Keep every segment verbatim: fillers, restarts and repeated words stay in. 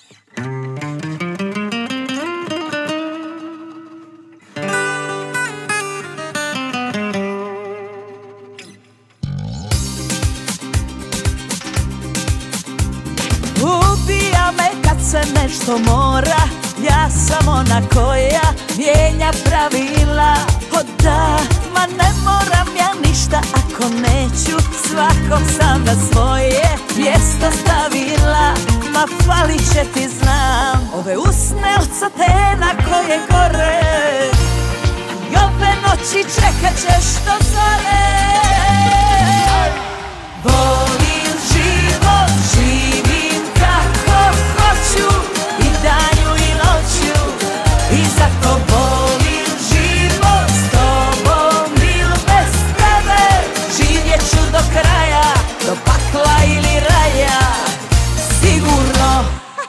Ubija me kad se nešto mora, ja sam ona koja mijenja pravila. O da, ma ne moram ja ništa ako neću, svakom sam na svoje mjesto stavila. Ma falit će ti znam ove usne od satena koje gore, i ove noći čekat ćeš do zore. Volim život, živim kako hoću, i danju i noću, i zato volim život s tobom ili bez tebe. Živjet ću do kraja, do pakla ili raja, sigurno.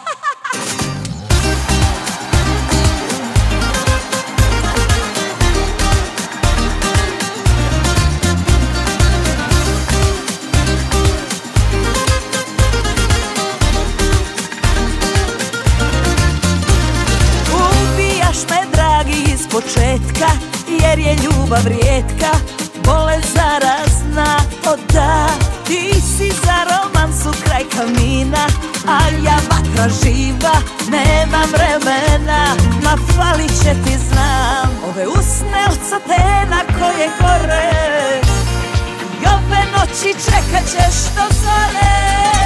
Početka, jer je ljubav rijetka, bolest zarazna. O da, ti si za romansu kraj kamina, a ja vatra živa, nemam vremena. Ma falit će ti znam ove usne od satena koje gore, i ove noći čekat ćeš do zore.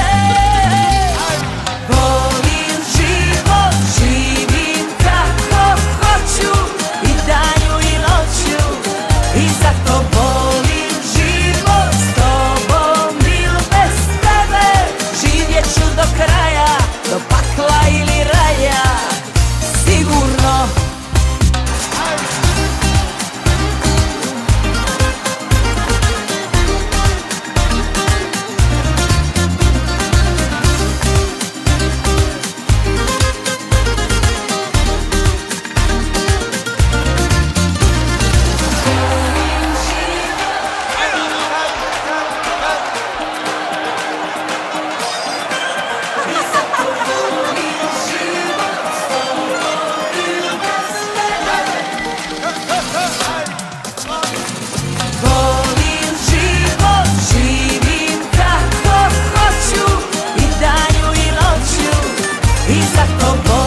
Volim život, živim kako hoću, i danju i noću, i zato volim život s tobom ili bez tebe. Živjet ću do kraja, do pakla ili raja, sigurno. I zato